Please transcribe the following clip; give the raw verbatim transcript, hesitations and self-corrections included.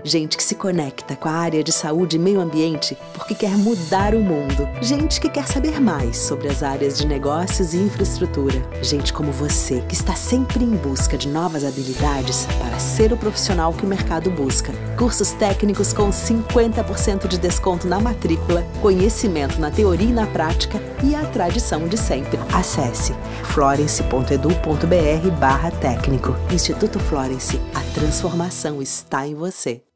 Gente que se conecta com a área de saúde e meio ambiente porque quer mudar o mundo. Gente que quer saber mais sobre as áreas de negócios e infraestrutura. Gente como você, que está sempre em busca de novas habilidades para ser o profissional que o mercado busca. Cursos técnicos com cinquenta por cento de desconto na matrícula, conhecimento na teoria e na prática e a tradição de sempre. Acesse florence ponto edu ponto br barra técnico. Instituto Florence, a transformação está em você.